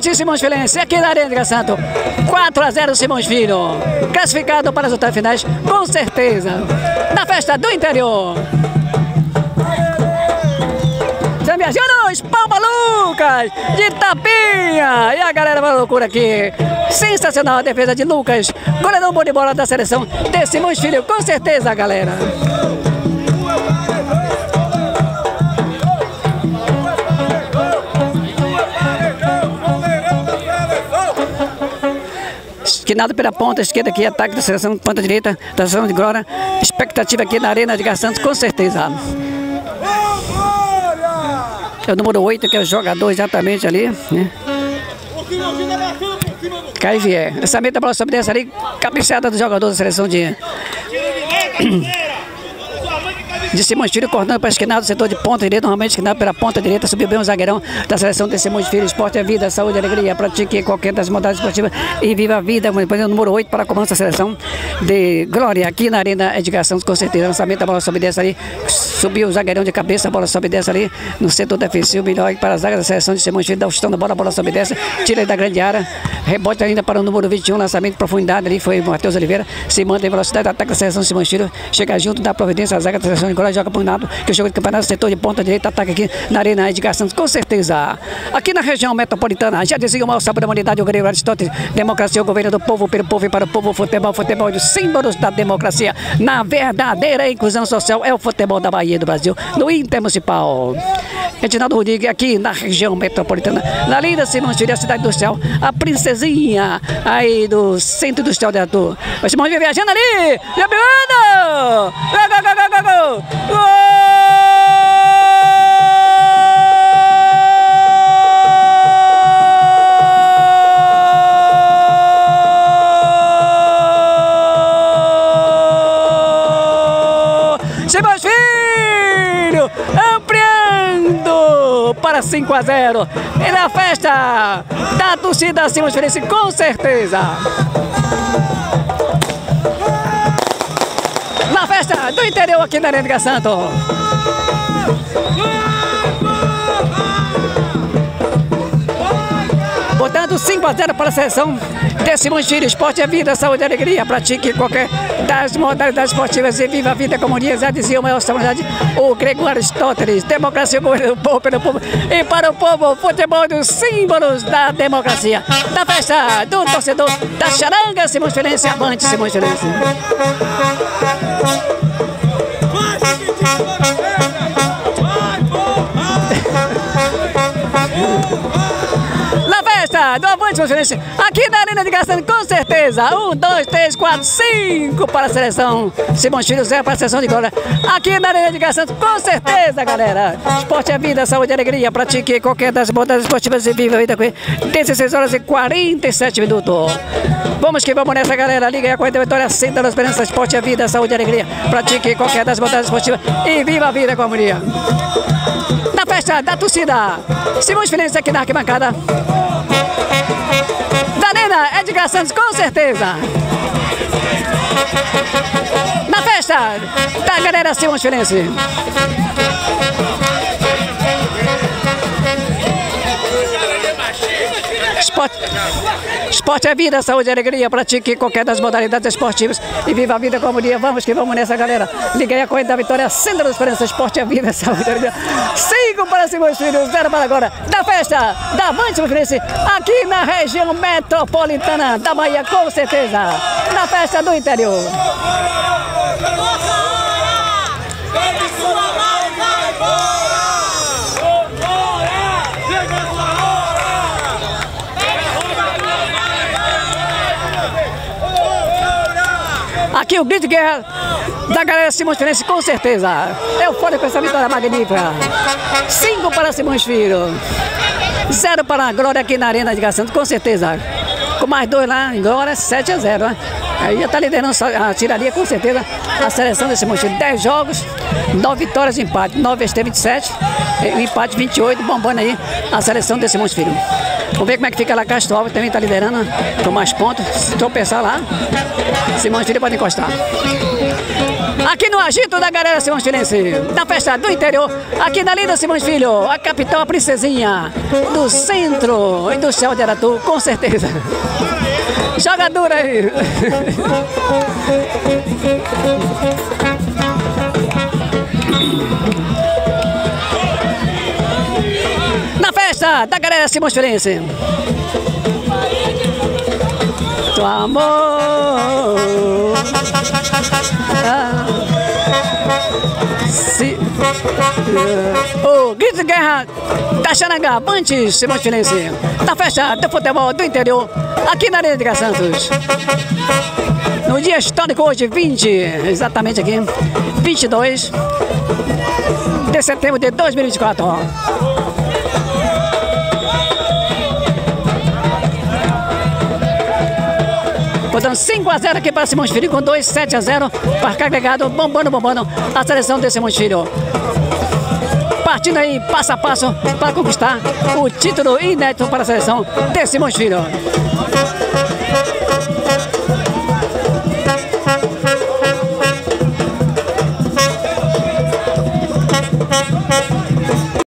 de Simões Filhense, aqui na Arena de Santo. 4-0 Simões Filho, classificado para as outras finais, com certeza, na festa do interior. Os Palma Lucas, de Tapinha, e a galera vai loucura aqui. Sensacional a defesa de Lucas, goleirão bom de bola da seleção de Simões Filho, com certeza, galera. Esquinado pela ponta esquerda aqui, ataque da seleção, ponta direita da seleção de Glória. Expectativa aqui na Arena de Santos, com certeza. É o número 8, que é o jogador exatamente ali, né? Caio Vier. Essa meta bola sobe dessa ali, cabeceada do jogador da seleção de Simões Filho, cortando para a esquina do setor de ponta direita, normalmente esquinado pela ponta direita, subiu bem o zagueirão da seleção de Simões Filho. Esporte é vida, saúde, alegria, pratique qualquer das modalidades esportivas e viva a vida. Depois o número 8 para a comando da seleção de Glória, aqui na Arena Edgar Santos, com certeza. Lançamento, a bola sobe dessa ali, subiu o zagueirão de cabeça, a bola sobe dessa ali, no setor defensivo, melhor para a zaga da seleção de Simões Filho, dá o chutão da bola, a bola sobe dessa, tira aí da grande área, rebote ainda para o número 21, lançamento de profundidade ali, foi o Matheus Oliveira, se mantém velocidade, ataca da seleção de Simões Filho, chega junto, dá providência, a zaga da seleção de Glória, joga para um lado, que o jogo de campeonato, setor de ponta direita, ataca aqui na Arena Edgar Santos, com certeza. Aqui na região metropolitana, já dizia o maior sábado da humanidade, o grego Aristóteles, democracia, o governo do povo, pelo povo e para o povo, futebol, futebol, dos símbolos da democracia, na verdadeira inclusão social, é o futebol da Bahia do Brasil, no Intermunicipal. Reginaldo Rodrigues, aqui na região metropolitana, na linda Simões Filho, a cidade do céu, a princesinha aí do centro industrial de Arthur. O Simões viajando ali, Jabiano! Gol! Simões Filho, ampliando para 5-0. E na festa da torcida Simões Filhense, com certeza. Na festa do interior aqui na Arena de Santo. Portanto, 5-0 para a seleção de Simões Filho. Esporte é vida, saúde e alegria. Pratique qualquer das modalidades esportivas e viva a vida como já dizia o maior saudade, o grego Aristóteles. Democracia, governo do povo, pelo povo e para o povo. Futebol dos símbolos da democracia. Da festa do torcedor da charanga Simões Filhense. Avante Simões Filhense. Do Avante Simões Filhense, aqui na Arena de Santo, com certeza. 1, 2, 3, 4, 5 para a seleção Simões Filho, 0 para a seleção de Glória. Aqui na Arena de Santo, com certeza, galera. Esporte é vida, saúde e alegria. Pratique qualquer das modalidades esportivas e viva a vida com ele. 16 horas e 47 minutos. Vamos que vamos nessa, galera. Liga aí a corrente da vitória, senta na esperança. Esporte é vida, saúde e alegria. Pratique qualquer das modalidades esportivas e viva a vida com a harmonia. Na festa da torcida Simões Filhense, aqui na arquibancada da Arena Edgar Santos, com certeza. Na festa da galera Simões Filhense. Esporte é vida, saúde e alegria. Pratique qualquer das modalidades esportivas e viva a vida com harmonia. Vamos que vamos nessa, galera. Liguei a corrente da vitória, Centro da Esperança. Esporte é vida, saúde e alegria. 5 para Simões Filho, 0 para agora. Da festa da Avante Simões Filhense, aqui na região metropolitana da Bahia, com certeza. Na festa do interior. Aqui o grito de guerra da galera Simões Filhense, com certeza. Eu fora com essa vitória magnífica. 5 para Simões Filho, 0 para a Glória aqui na Arena de Santos, com certeza. Com mais 2 lá em Glória, 7-0, né? Aí já está liderando a tiraria, com certeza, a seleção de Simões Filho. 10 jogos, 9 vitórias e empate. 9 vezes 27, o empate 28, bombando aí a seleção de Simões Filho. Vamos ver como é que fica lá. Castro Alves também está liderando com mais pontos. Se tropeçar lá, Simões Filho pode encostar. Aqui no agito da galera Simões Filhense, na festa do interior, aqui na linda Simões Filho, a capital, a princesinha do centro industrial de Aratu, com certeza. Jogadora aí. Na festa da galera Simões Filhense. Tu amor. O grito de guerra da Xaranga, Bantes, Simões Filhense. Na festa do futebol do interior, aqui na Arena de Santos. No dia histórico hoje, 20, exatamente aqui, 22 de setembro de 2024. Botando 5-0 aqui para Simões Filho, com 7-0 para agregado, bombando a seleção de Simões Filho. Partindo aí passo a passo para conquistar o título inédito para a seleção de Simões Filho.